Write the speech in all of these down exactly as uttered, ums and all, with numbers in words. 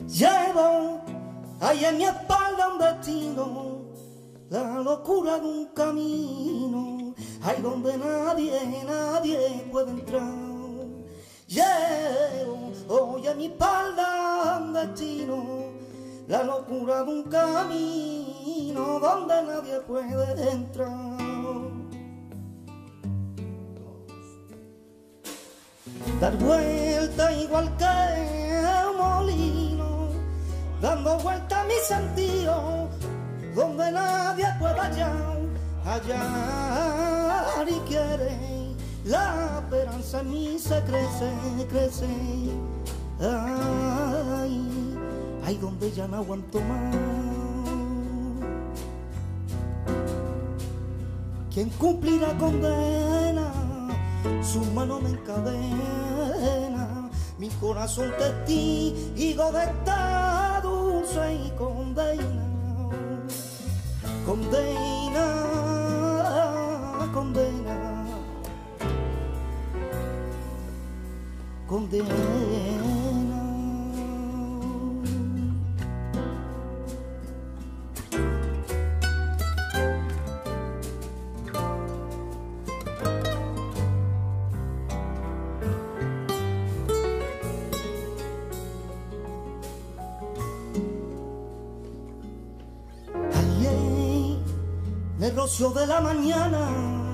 Llevo ahí en mi espalda un destino, la locura de un camino, ahí donde nadie, nadie puede entrar. Llevo hoy en mi espalda un destino, la locura de un camino, donde nadie puede entrar. Dar vuelta igual que un molino, dando vuelta a mi sentido, donde nadie pueda hallar, hallar y quiere. La esperanza en mí se crece, crece. Ay, ay, donde ya no aguanto más. ¿Quién cumplirá condena? Su mano me encadena, mi corazón testigo de esta dulce y condena. Condena, condena, condena. El rocío de la mañana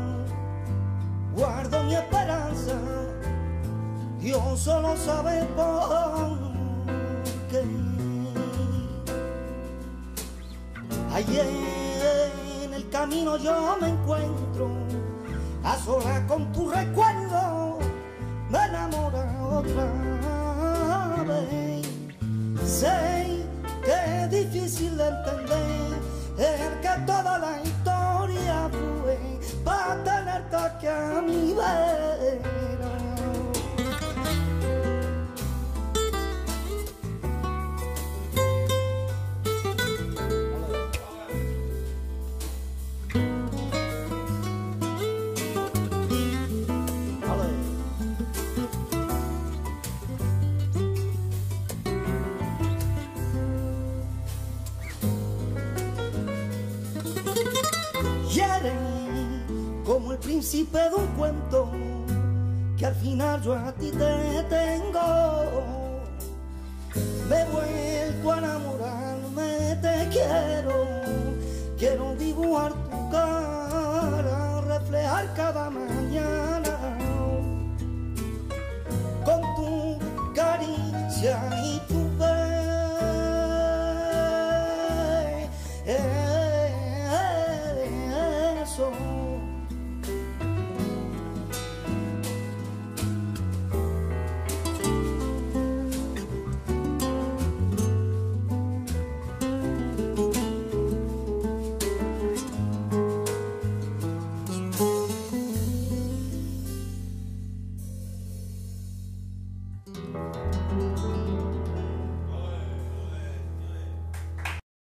guardo mi esperanza, Dios solo sabe por qué. Ayer en el camino yo me encuentro, a solas con tu recuerdo, me enamora otra vez. Sé que es difícil de entender, el que toda la historia fue para tenerte aquí a mi vera. Como el príncipe de un cuento, que al final yo a ti te tengo. Me he vuelto a enamorarme, te quiero. Quiero dibujar tu cara, reflejar cada mañana con tu caricia